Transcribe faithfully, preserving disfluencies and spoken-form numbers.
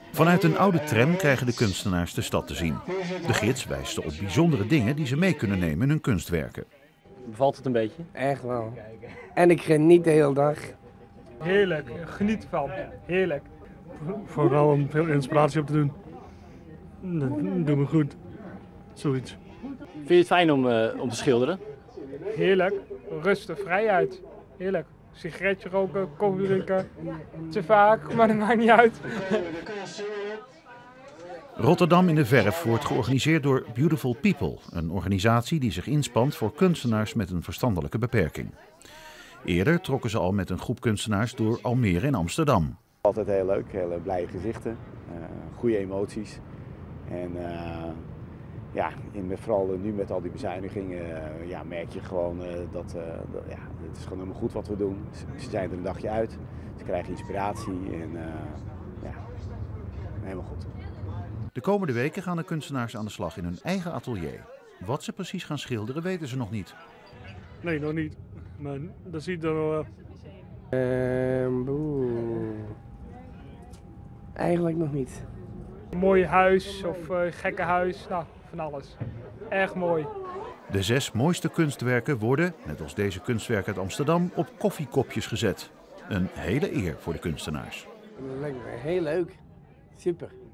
Vanuit een oude tram krijgen de kunstenaars de stad te zien. De gids wijst ze op bijzondere dingen die ze mee kunnen nemen in hun kunstwerken. Bevalt het een beetje? Echt wel. En ik geniet de hele dag. Heerlijk, geniet ervan. Heerlijk. Vooral om veel inspiratie op te doen. Dat doet me goed. Zoiets. Vind je het fijn om, uh, om te schilderen? Heerlijk, rustig, vrijheid. Heerlijk. Sigaretje roken, koffie drinken. Te vaak, maar dat maakt niet uit. Rotterdam in de verf wordt georganiseerd door Beautiful People, een organisatie die zich inspant voor kunstenaars met een verstandelijke beperking. Eerder trokken ze al met een groep kunstenaars door Almere en Amsterdam. Altijd heel leuk, hele blije gezichten, uh, goede emoties. En uh, ja, in, met, vooral nu met al die bezuinigingen uh, ja, merk je gewoon uh, dat, uh, dat ja, het is gewoon helemaal goed wat we doen. Ze, ze zijn er een dagje uit, ze krijgen inspiratie en uh, ja, helemaal goed. De komende weken gaan de kunstenaars aan de slag in hun eigen atelier. Wat ze precies gaan schilderen weten ze nog niet. Nee, nog niet. Maar dat ziet er wel. Uh, boe. Eigenlijk nog niet. Een mooi huis of uh, gekke huis, nou, van alles. Erg mooi. De zes mooiste kunstwerken worden, net als deze kunstwerken uit Amsterdam, op koffiekopjes gezet. Een hele eer voor de kunstenaars. Dat lijkt me heel leuk. Super.